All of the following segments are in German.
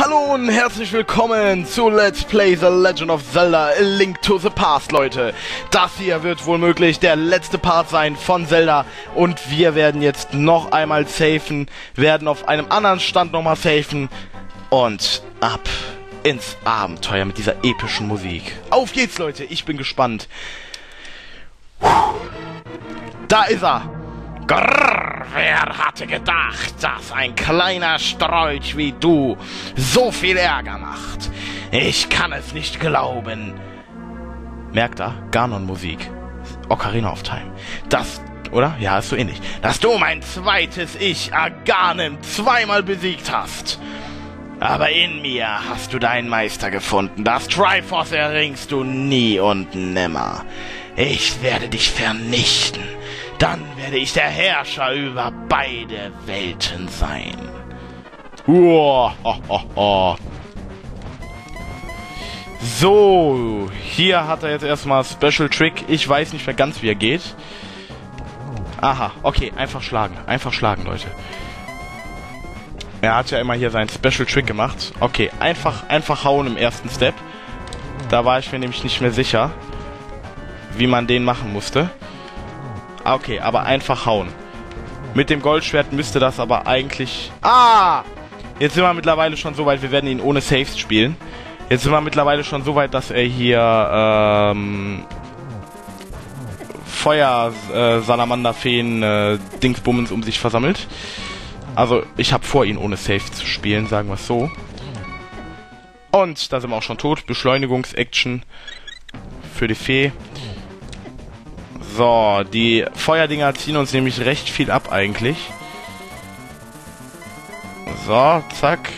Hallo und herzlich willkommen zu Let's Play The Legend of Zelda A Link to the Past, Leute. Das hier wird wohl möglich der letzte Part sein von Zelda und wir werden jetzt noch einmal safen, werden auf einem anderen Stand nochmal safen und ab ins Abenteuer mit dieser epischen Musik. Auf geht's, Leute, ich bin gespannt. Da ist er. Grrr, wer hatte gedacht, dass ein kleiner Strolch wie du so viel Ärger macht? Ich kann es nicht glauben. Merkt er? Ganon-Musik. Ocarina of Time. Das, oder? Ja, ist so ähnlich. Dass du mein zweites Ich, Aghanim, zweimal besiegt hast. Aber in mir hast du deinen Meister gefunden. Das Triforce erringst du nie und nimmer. Ich werde dich vernichten. Dann werde ich der Herrscher über beide Welten sein. So, hier hat er jetzt erstmal Special Trick. Ich weiß nicht mehr ganz, wie er geht. Aha, okay, einfach schlagen, Leute. Er hat ja immer hier seinen Special Trick gemacht. Okay, einfach hauen im ersten Step. Da war ich mir nämlich nicht mehr sicher, wie man den machen musste. Okay, aber einfach hauen. Mit dem Goldschwert müsste das aber eigentlich... Ah! Jetzt sind wir mittlerweile schon so weit, wir werden ihn ohne Saves spielen. Jetzt sind wir mittlerweile schon so weit, dass er hier Feuer-Salamander-Feen Dingsbummens um sich versammelt. Also, ich habe vor, ihn ohne Saves zu spielen, sagen wir es so. Und da sind wir auch schon tot. Beschleunigungs-Action für die Fee. So, die Feuerdinger ziehen uns nämlich recht viel ab eigentlich. So, zack.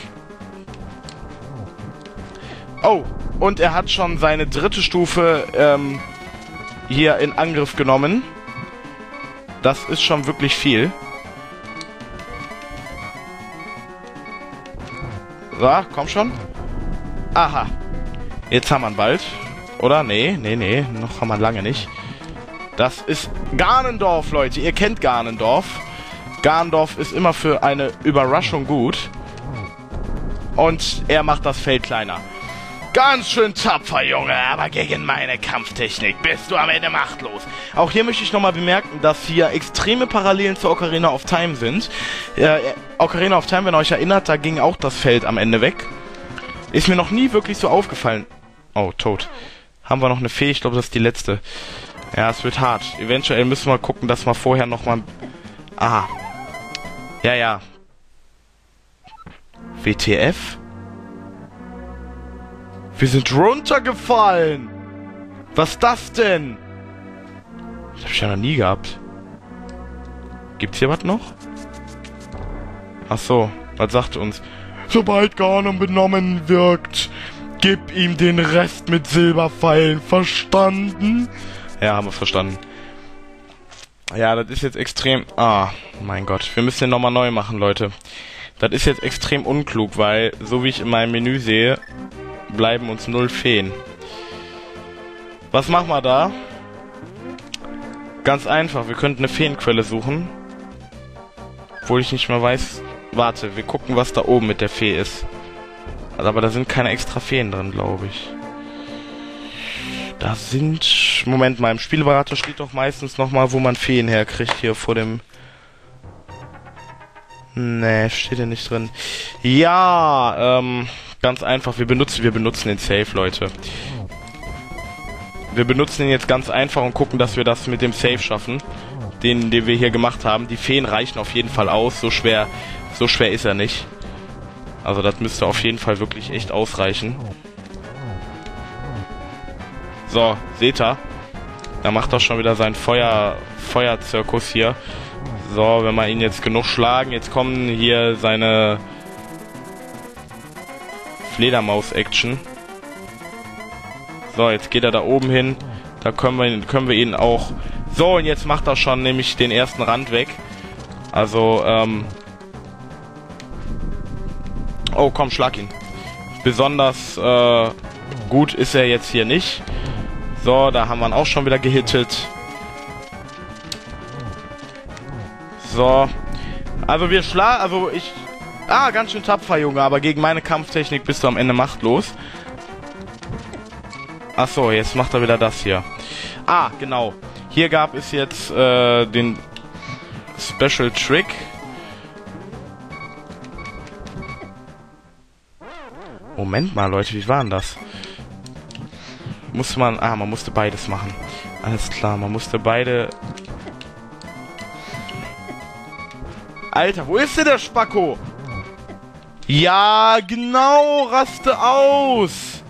Oh, und er hat schon seine dritte Stufe hier in Angriff genommen. Das ist schon wirklich viel. So, komm schon. Aha. Jetzt haben wir ihn bald. Oder? Nee, noch haben wir lange nicht. Das ist Ganondorf, Leute. Ihr kennt Ganondorf. Ganondorf ist immer für eine Überraschung gut. Und er macht das Feld kleiner. Ganz schön tapfer, Junge, aber gegen meine Kampftechnik bist du am Ende machtlos. Auch hier möchte ich nochmal bemerken, dass hier extreme Parallelen zu Ocarina of Time sind. Ocarina of Time, wenn ihr euch erinnert, da ging auch das Feld am Ende weg. Ist mir noch nie wirklich so aufgefallen. Oh, tot. Haben wir noch eine Fee? Ich glaube, das ist die letzte. Ja, es wird hart. Eventuell müssen wir gucken, dass wir vorher nochmal... Aha. Ja. WTF? Wir sind runtergefallen! Was ist das denn? Das hab ich ja noch nie gehabt. Gibt's hier was noch? Ach so, was sagt uns? Sobald Ganon benommen wirkt, gib ihm den Rest mit Silberpfeilen. Verstanden? Ja, haben wir verstanden. Ja, das ist jetzt extrem... Ah, mein Gott. Wir müssen den nochmal neu machen, Leute. Das ist jetzt extrem unklug, weil, so wie ich in meinem Menü sehe, bleiben uns 0 Feen. Was machen wir da? Ganz einfach. Wir könnten eine Feenquelle suchen. Obwohl ich nicht mehr weiß... Warte, wir gucken, was da oben mit der Fee ist. Aber da sind keine extra Feen drin, glaube ich. Da sind... Moment mal, im Spielberater steht doch meistens nochmal, wo man Feen herkriegt, hier vor dem... Nee, steht ja nicht drin. Ja, ganz einfach, wir benutzen den Save, Leute. Wir benutzen ihn jetzt ganz einfach und gucken, dass wir das mit dem Save schaffen. Den wir hier gemacht haben. Die Feen reichen auf jeden Fall aus, so schwer ist er nicht. Also das müsste auf jeden Fall wirklich echt ausreichen. So, seht ihr? Da macht er schon wieder seinen Feuerzirkus hier. So, wenn wir ihn jetzt genug schlagen, jetzt kommen hier seine Fledermaus-Action. So, jetzt geht er da oben hin. Da können wir ihn auch... So, und jetzt macht er schon nämlich den ersten Rand weg. Also, Oh, komm, schlag ihn. Besonders gut ist er jetzt hier nicht. So, da haben wir ihn auch schon wieder gehittet. So. Also ich Ah, ganz schön tapfer, Junge, aber gegen meine Kampftechnik bist du am Ende machtlos. Achso, jetzt macht er wieder das hier. Ah, genau. Hier gab es jetzt den Special Trick. Moment mal, Leute, wie war denn das? Musste man... Ah, man musste beides machen. Alles klar, man musste beide... Alter, wo ist denn der Spacko? Ja, genau, raste aus!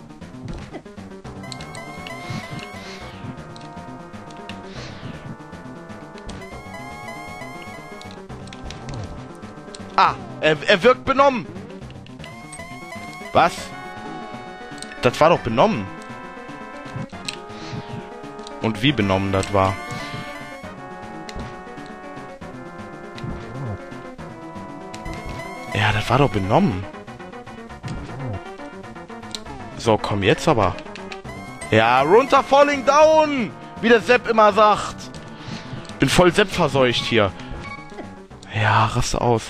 Ah, er wirkt benommen! Was? Das war doch benommen. Und wie benommen das war. Ja, das war doch benommen. So, komm jetzt aber. Ja, runter, falling down! Wie der Sepp immer sagt. Bin voll Sepp verseucht hier. Ja, raste aus.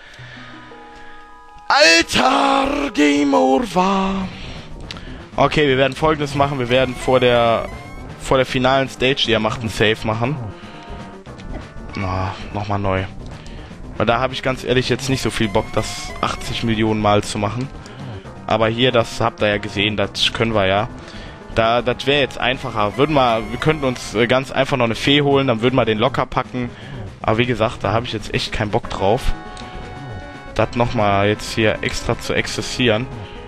Alter, Game Over. Okay, wir werden Folgendes machen. Wir werden vor der finalen Stage, die er macht, einen Save machen. Na, nochmal neu. Weil da habe ich ganz ehrlich jetzt nicht so viel Bock, das 80 Millionen Mal zu machen. Aber hier, das habt ihr ja gesehen, das können wir ja. Das wäre jetzt einfacher. Wir könnten uns ganz einfach noch eine Fee holen, dann würden wir den locker packen. Aber wie gesagt, da habe ich jetzt echt keinen Bock drauf. Das nochmal jetzt hier extra zu exzessieren.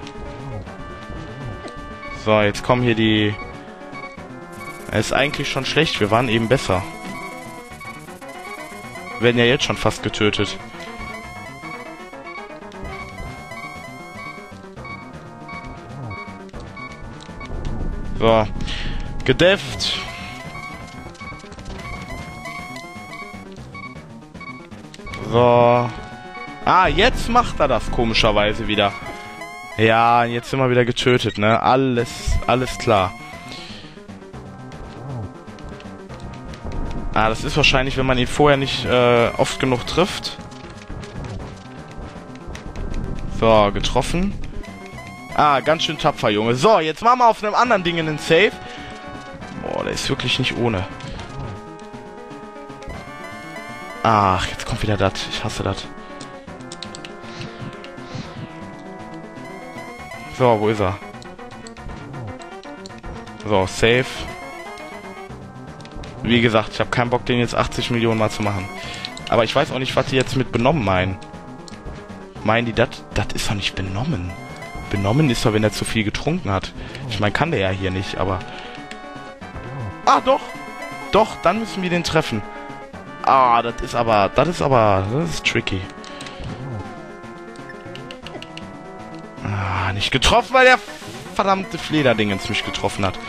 So, jetzt kommen hier die... Es ist eigentlich schon schlecht, wir waren eben besser. Wir werden ja jetzt schon fast getötet. So. Gedefft. So. Ah, jetzt macht er das komischerweise wieder. Ja, jetzt sind wir wieder getötet, ne? Alles klar. Ah, das ist wahrscheinlich, wenn man ihn vorher nicht oft genug trifft. So, getroffen. Ah, ganz schön tapfer, Junge. So, jetzt machen wir auf einem anderen Ding einen Save. Boah, der ist wirklich nicht ohne. Ach, jetzt kommt wieder das. Ich hasse das. So, wo ist er? So, Save. Wie gesagt, ich habe keinen Bock, den jetzt 80 Millionen Mal zu machen. Aber ich weiß auch nicht, was die jetzt mit benommen meinen. Meinen die, das ist doch nicht benommen. Benommen ist doch, wenn er zu viel getrunken hat. Ich meine, kann der ja hier nicht, aber... Ah, doch! Doch, dann müssen wir den treffen. Ah, das ist tricky. Ah, nicht getroffen, weil der verdammte Fleder-Dingens mich getroffen hat.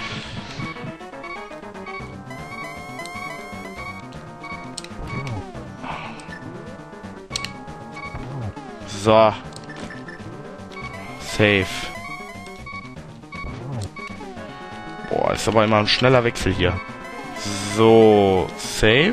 So. Safe. Boah, ist aber immer ein schneller Wechsel hier. So, safe.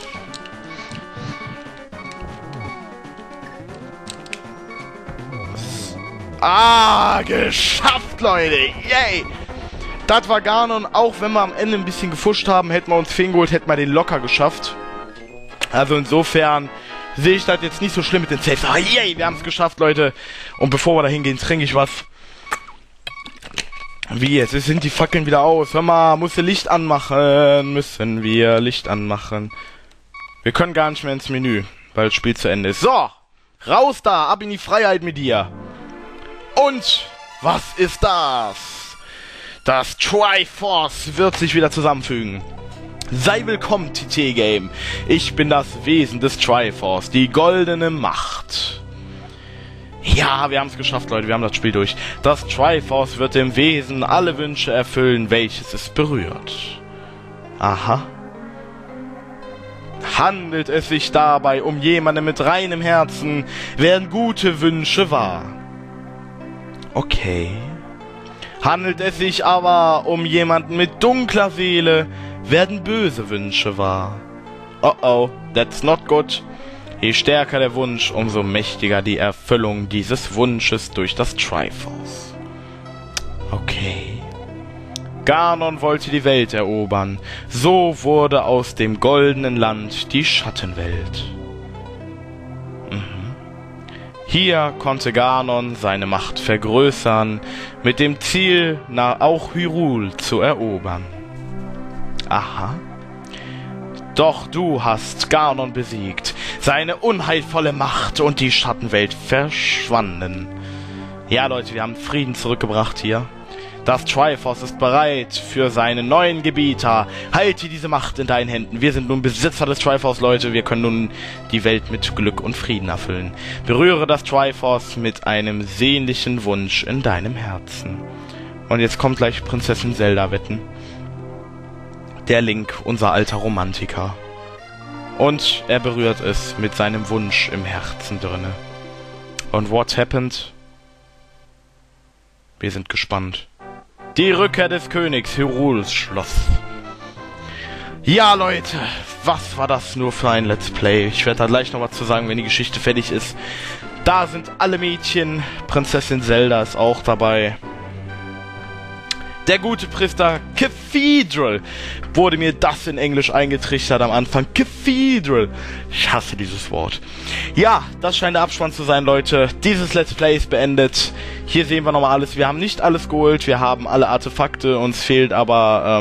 Ah, geschafft, Leute. Yay. Das war Ganon. Auch wenn wir am Ende ein bisschen gefuscht haben, hätten wir uns Feen geholt, hätten wir den locker geschafft. Also insofern sehe ich das jetzt nicht so schlimm mit den Saves. Ah, yay, wir haben es geschafft, Leute. Und bevor wir da hingehen, trinke ich was. Wie jetzt? Sind die Fackeln wieder aus? Hör mal, musst du Licht anmachen. Müssen wir Licht anmachen. Wir können gar nicht mehr ins Menü, weil das Spiel zu Ende ist. So, raus da, ab in die Freiheit mit dir. Und was ist das? Das Triforce wird sich wieder zusammenfügen. Sei willkommen, TT-Game. Ich bin das Wesen des Triforce, die goldene Macht. Ja, wir haben es geschafft, Leute, wir haben das Spiel durch. Das Triforce wird dem Wesen alle Wünsche erfüllen, welches es berührt. Aha. Handelt es sich dabei um jemanden mit reinem Herzen, werden gute Wünsche wahr. Okay. Handelt es sich aber um jemanden mit dunkler Seele, werden böse Wünsche wahr. Oh oh, that's not good. Je stärker der Wunsch, umso mächtiger die Erfüllung dieses Wunsches durch das Triforce. Okay. Ganon wollte die Welt erobern. So wurde aus dem goldenen Land die Schattenwelt. Hier konnte Ganon seine Macht vergrößern, mit dem Ziel, auch Hyrule zu erobern. Aha. Doch du hast Ganon besiegt. Seine unheilvolle Macht und die Schattenwelt verschwanden. Ja, Leute, wir haben Frieden zurückgebracht hier. Das Triforce ist bereit für seinen neuen Gebieter. Halte diese Macht in deinen Händen. Wir sind nun Besitzer des Triforce, Leute. Wir können nun die Welt mit Glück und Frieden erfüllen. Berühre das Triforce mit einem sehnlichen Wunsch in deinem Herzen. Und jetzt kommt gleich Prinzessin Zelda wetten. Der Link, unser alter Romantiker. Und er berührt es mit seinem Wunsch im Herzen drinne. Und what happened? Wir sind gespannt. Die Rückkehr des Königs, Hyrules Schloss. Ja, Leute, was war das nur für ein Let's Play? Ich werde da gleich noch was zu sagen, wenn die Geschichte fertig ist. Da sind alle Mädchen. Prinzessin Zelda ist auch dabei. Der gute Priester Cathedral. Wurde mir das in Englisch eingetrichtert am Anfang. Cathedral. Ich hasse dieses Wort. Ja, das scheint der Abspann zu sein, Leute. Dieses Let's Play ist beendet. Hier sehen wir nochmal alles. Wir haben nicht alles geholt. Wir haben alle Artefakte. Uns fehlt aber,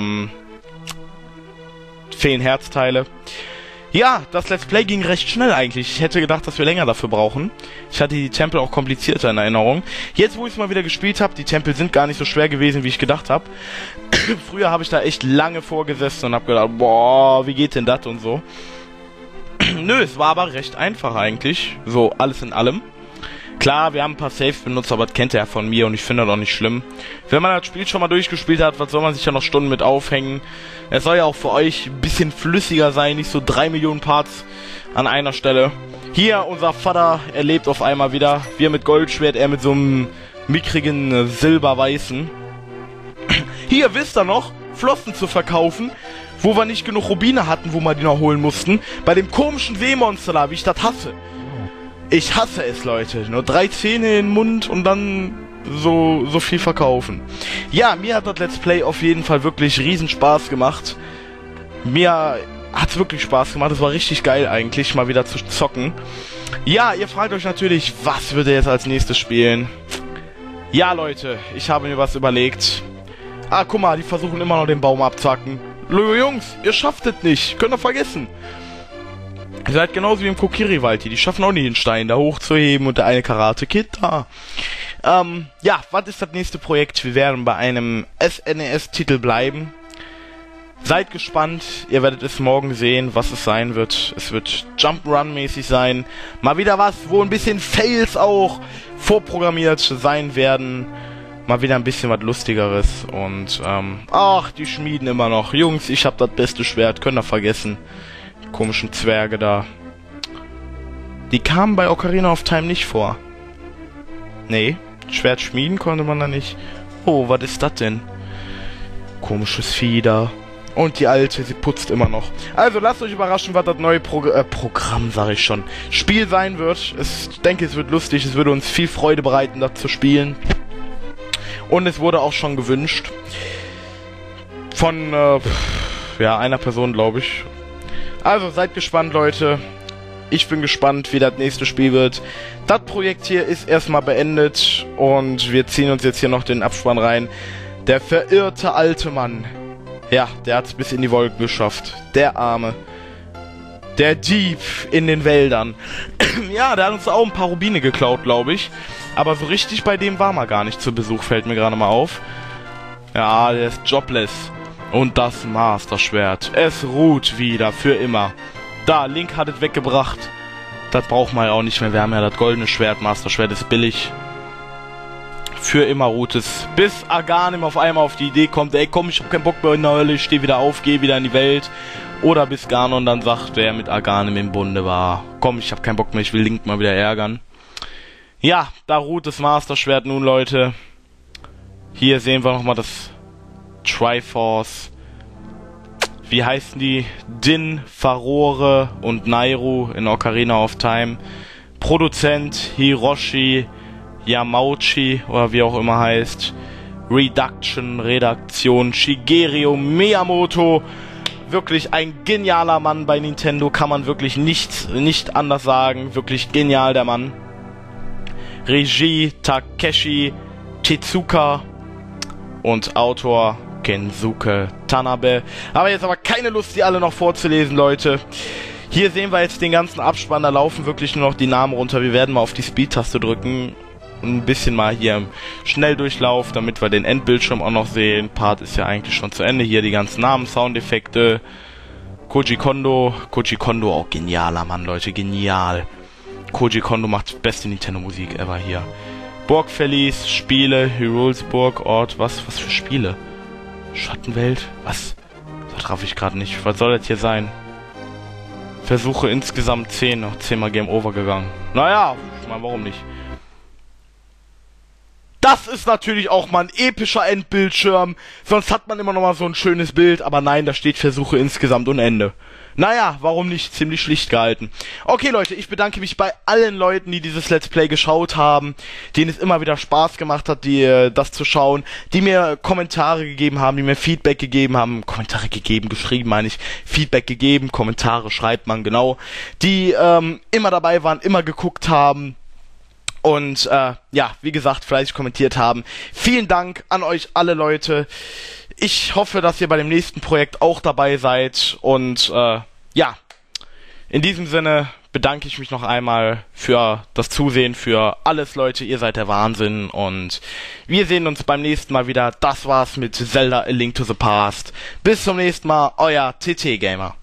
fehlen Herzteile. Ja, das Let's Play ging recht schnell eigentlich. Ich hätte gedacht, dass wir länger dafür brauchen. Ich hatte die Tempel auch komplizierter in Erinnerung. Jetzt, wo ich es mal wieder gespielt habe, die Tempel sind gar nicht so schwer gewesen, wie ich gedacht habe. Früher habe ich da echt lange vorgesessen und habe gedacht, boah, wie geht denn das und so. Nö, es war aber recht einfach eigentlich. So, alles in allem. Klar, wir haben ein paar Saves benutzt, aber das kennt er ja von mir und ich finde das auch nicht schlimm. Wenn man das Spiel schon mal durchgespielt hat, was soll man sich ja noch Stunden mit aufhängen? Es soll ja auch für euch ein bisschen flüssiger sein, nicht so 3 Millionen Parts an einer Stelle. Hier, unser Vater, er lebt auf einmal wieder. Wir mit Goldschwert, er mit so einem mickrigen silberweißen. Hier, wisst ihr noch, Flossen zu verkaufen, wo wir nicht genug Rubine hatten, wo wir die noch holen mussten. Bei dem komischen Seemonster da, wie ich das hasse. Ich hasse es, Leute. Nur 3 Zähne in den Mund und dann so viel verkaufen. Ja, mir hat das Let's Play auf jeden Fall wirklich riesen Spaß gemacht. Mir hat's wirklich Spaß gemacht. Es war richtig geil eigentlich, mal wieder zu zocken. Ja, ihr fragt euch natürlich, was wird ihr jetzt als nächstes spielen? Ja, Leute, ich habe mir was überlegt. Ah, guck mal, die versuchen immer noch den Baum abzuhacken. Jungs, ihr schafft es nicht. Könnt ihr vergessen. Ihr seid genauso wie im Kokiri-Wald hier. Die schaffen auch nicht den Stein da hochzuheben und der eine Karate-Kid da. Ja, was ist das nächste Projekt? Wir werden bei einem SNES-Titel bleiben. Seid gespannt. Ihr werdet es morgen sehen, was es sein wird. Es wird Jump'n'Run-mäßig sein. Mal wieder was, wo ein bisschen Fails auch vorprogrammiert sein werden. Mal wieder ein bisschen was Lustigeres. Und, ach, die schmieden immer noch. Jungs, ich hab das beste Schwert. Könnt ihr vergessen. Komischen Zwerge da. Die kamen bei Ocarina of Time nicht vor. Nee, Schwert schmieden konnte man da nicht. Oh, was ist das denn? Komisches Vieh da. Und die alte, sie putzt immer noch. Also lasst euch überraschen, was das neue Programm, sage ich schon, Spiel sein wird. Ich denke, es wird lustig. Es würde uns viel Freude bereiten, das zu spielen. Und es wurde auch schon gewünscht. Von, ja, einer Person, glaube ich. Also seid gespannt, Leute. Ich bin gespannt, wie das nächste Spiel wird. Das Projekt hier ist erstmal beendet und wir ziehen uns jetzt hier noch den Abspann rein. Der verirrte alte Mann. Ja, der hat es bis in die Wolken geschafft. Der Arme. Der Dieb in den Wäldern. Ja, der hat uns auch ein paar Rubine geklaut, glaube ich. Aber so richtig bei dem war man gar nicht zu Besuch, fällt mir gerade mal auf. Ja, der ist jobless. Und das Master-Schwert. Es ruht wieder, für immer. Da, Link hat es weggebracht. Das braucht man ja auch nicht mehr. Wir haben ja das goldene Schwert. Master-Schwert ist billig. Für immer ruht es. Bis Aghanim auf einmal auf die Idee kommt, ey komm, ich hab keinen Bock mehr in der Hölle, ich steh wieder auf, geh wieder in die Welt. Oder bis Ganon dann sagt, wer mit Aghanim im Bunde war. Komm, ich hab keinen Bock mehr, ich will Link mal wieder ärgern. Ja, da ruht das Master-Schwert nun, Leute. Hier sehen wir nochmal das Triforce. wie heißen die? Din, Farore und Nairu in Ocarina of Time. Produzent Hiroshi Yamauchi oder wie auch immer heißt. Redaktion Shigeru Miyamoto. Wirklich ein genialer Mann bei Nintendo, kann man wirklich nicht anders sagen. Wirklich genial, der Mann. Regie Takeshi Tezuka und Autor Kensuke Tanabe. Aber jetzt aber keine Lust, die alle noch vorzulesen, Leute. Hier sehen wir jetzt den ganzen Abspann, da laufen wirklich nur noch die Namen runter. Wir werden mal auf die Speed-Taste drücken. Ein bisschen mal hier im Schnelldurchlauf, damit wir den Endbildschirm auch noch sehen. Part ist ja eigentlich schon zu Ende. Hier die ganzen Namen, Soundeffekte. Koji Kondo, auch genialer Mann, Leute, genial. Koji Kondo macht beste Nintendo-Musik ever hier. Burg Verlies, Spiele, Hyrulsburg, Ort, was für Spiele? Schattenwelt? Was? Das raff ich gerade nicht. Was soll das hier sein? Versuche insgesamt 10, noch 10 Mal Game Over gegangen. Naja, ich meine, warum nicht? Das ist natürlich auch mal ein epischer Endbildschirm. Sonst hat man immer noch mal so ein schönes Bild. Aber nein, da steht Versuche insgesamt und Ende. Naja, warum nicht? Ziemlich schlicht gehalten. Okay, Leute, ich bedanke mich bei allen Leuten, die dieses Let's Play geschaut haben, denen es immer wieder Spaß gemacht hat, das zu schauen, die mir Kommentare gegeben haben, die mir Feedback gegeben haben, geschrieben meine ich, Feedback gegeben, Kommentare schreibt man, genau, die immer dabei waren, immer geguckt haben und ja, wie gesagt, fleißig kommentiert haben. Vielen Dank an euch alle, Leute. Ich hoffe, dass ihr bei dem nächsten Projekt auch dabei seid und ja, in diesem Sinne bedanke ich mich noch einmal für das Zusehen, für alles, Leute, ihr seid der Wahnsinn und wir sehen uns beim nächsten Mal wieder. Das war's mit Zelda A Link to the Past. Bis zum nächsten Mal, euer TT Gamer.